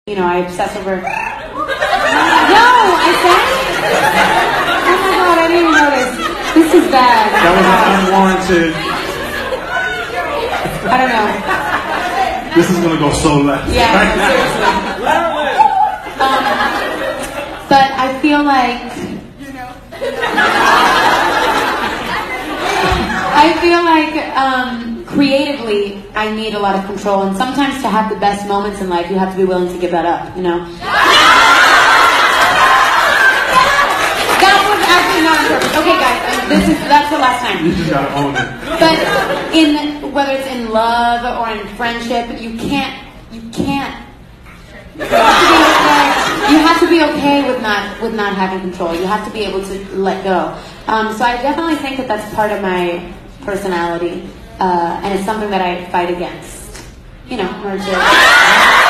You know, I obsess over... No, I said... Oh my god, I didn't even notice. This is bad. That was unwarranted. I don't know. This is gonna go so left. Yeah, no, seriously. But I feel like... creatively, I need a lot of control, and sometimes to have the best moments in life, you have to be willing to give that up, you know? That was actually not on purpose. Okay, guys, that's the last time. You just gotta own it. But whether it's in love or in friendship, you have to be okay with not having control. You have to be able to let go. So I definitely think that that's part of my personality, and it's something that I fight against. You know, in order to...